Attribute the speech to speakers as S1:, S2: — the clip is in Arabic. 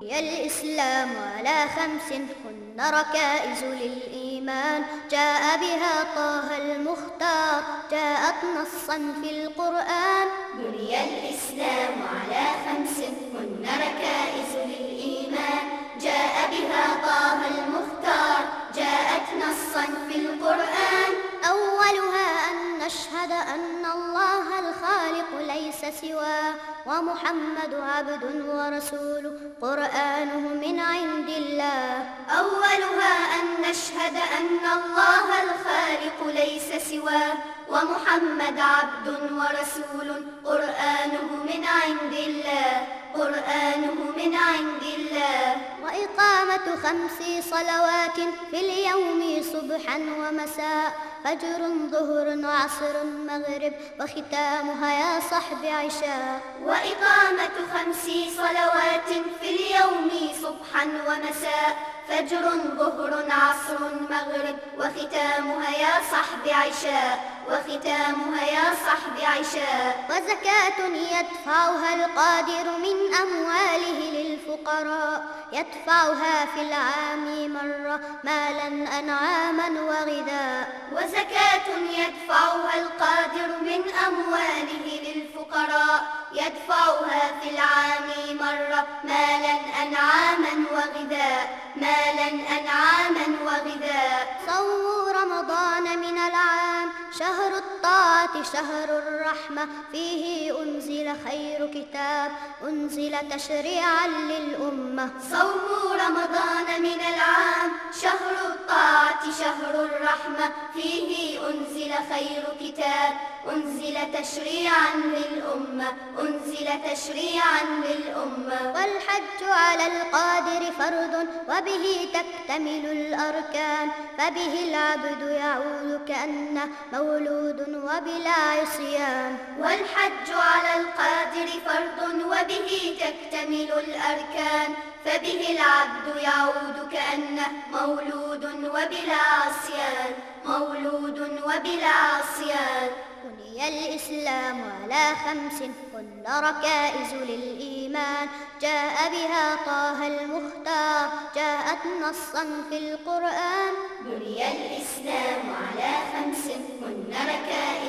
S1: بني الإسلام على 5 هن ركائز للإيمان، جاء بها طه المختار، جاءت نصا في القرآن.
S2: بني الإسلام على 5 هن ركائز للإيمان، جاء بها طه المختار، جاءت نصا في القرآن.
S1: أولها أن نشهد أن الله الخالق ليس سواه، ومحمد عبد ورسول قرآنه من عند الله.
S2: أولها أن نشهد أن الله الخالق ليس سواه، ومحمد عبد ورسول قرآنه من عند الله، قرآنه من عند الله.
S1: وإقامة 5 صلوات في اليوم صبحا ومساء، فجر ظهر عصر مغرب، وختامها يا صحب عشاء.
S2: وإقامة 5 صلوات في اليوم صبحا ومساء، فجر ظهر عصر مغرب، وختامها يا صحب عشاء، وختامها يا صحب عشاء.
S1: وزكاة يدفعها القادر من أمواله للفقراء، يدفعها في العام مرة مالا أنعاما وغذاء.
S2: وزكاة يدفعها القادر من أمواله للفقراء، يدفعها في العام مرة مالا أنعاما وغذاء، مالا أنعاما وغذاء.
S1: صوموا رمضان من العام شهر الطاعة شهر الرحمة، فيه أنزل خير كتاب أنزل تشريعا للأمة.
S2: صوموا رمضان من العام شهر الطاعة شهر الرحمة، فيه أنزل خير كتاب أنزل تشريعا للأمة، أنزل تشريعا للأمة.
S1: والحج على القادر فرض وبه تكتمل الأركان، فبه العبد يعود كأنه مولود وبلا عصيان.
S2: والحج على القادر فرض وبه تكتمل الأركان، فبه العبد يعود كأنه مولود وبلا عصيان، مولود وبلا عصيان.
S1: بني الإسلام على 5 هن ركائز للإيمان، جاء بها طه المختار، جاءت نصا في القرآن.
S2: بني الإسلام على 5 هن ركائز